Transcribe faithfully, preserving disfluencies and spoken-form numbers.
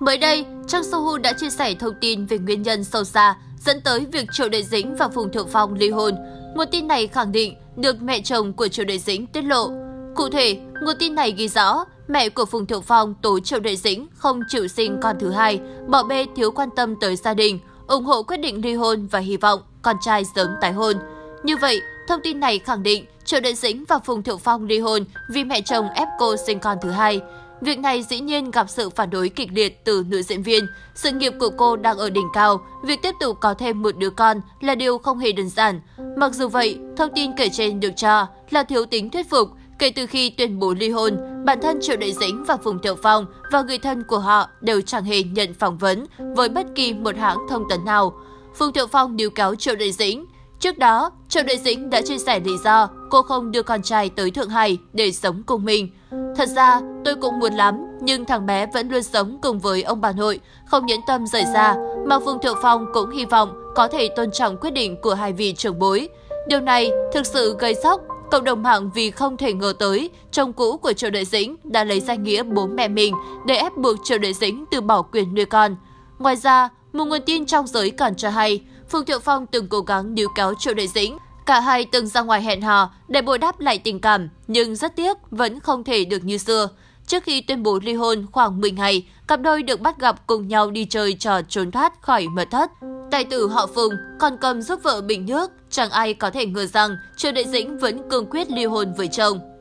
Mới đây, Trang Sohu đã chia sẻ thông tin về nguyên nhân sâu xa dẫn tới việc Triệu Đệ Dĩnh và Phùng Thiệu Phong ly hôn. Nguồn tin này khẳng định được mẹ chồng của Triệu Đệ Dĩnh tiết lộ. Cụ thể, nguồn tin này ghi rõ mẹ của Phùng Thiệu Phong tố Triệu Đệ Dĩnh không chịu sinh con thứ hai, bỏ bê thiếu quan tâm tới gia đình, ủng hộ quyết định ly hôn và hy vọng con trai sớm tái hôn. Như vậy, thông tin này khẳng định Triệu Đệ Dĩnh và Phùng Thiệu Phong ly hôn vì mẹ chồng ép cô sinh con thứ hai. Việc này dĩ nhiên gặp sự phản đối kịch liệt từ nữ diễn viên. Sự nghiệp của cô đang ở đỉnh cao, việc tiếp tục có thêm một đứa con là điều không hề đơn giản. Mặc dù vậy, thông tin kể trên được cho là thiếu tính thuyết phục. Kể từ khi tuyên bố ly hôn, bản thân Triệu Đệ Dĩnh và Phùng Thiệu Phong và người thân của họ đều chẳng hề nhận phỏng vấn với bất kỳ một hãng thông tấn nào. Phùng Thiệu Phong níu kéo Triệu Đệ Dĩnh. Trước đó, Triệu Đệ Dĩnh đã chia sẻ lý do cô không đưa con trai tới Thượng Hải để sống cùng mình. Thật ra, tôi cũng muốn lắm, nhưng thằng bé vẫn luôn sống cùng với ông bà nội, không nhẫn tâm rời xa, mà Phùng Thiệu Phong cũng hy vọng có thể tôn trọng quyết định của hai vị trưởng bối. Điều này thực sự gây sốc. Cộng đồng mạng vì không thể ngờ tới, chồng cũ của Triệu Đệ Dĩnh đã lấy danh nghĩa bố mẹ mình để ép buộc Triệu Đệ Dĩnh từ bỏ quyền nuôi con. Ngoài ra, một nguồn tin trong giới còn cho hay, Phùng Thiệu Phong từng cố gắng níu kéo Triệu Đệ Dĩnh. Cả hai từng ra ngoài hẹn hò để bồi đắp lại tình cảm, nhưng rất tiếc vẫn không thể được như xưa. Trước khi tuyên bố ly hôn khoảng mười ngày, cặp đôi được bắt gặp cùng nhau đi chơi trò trốn thoát khỏi mật thất. Tài tử họ Phùng còn cầm giúp vợ bình nước, chẳng ai có thể ngờ rằng Triệu Đệ Dĩnh vẫn cương quyết ly hôn với chồng.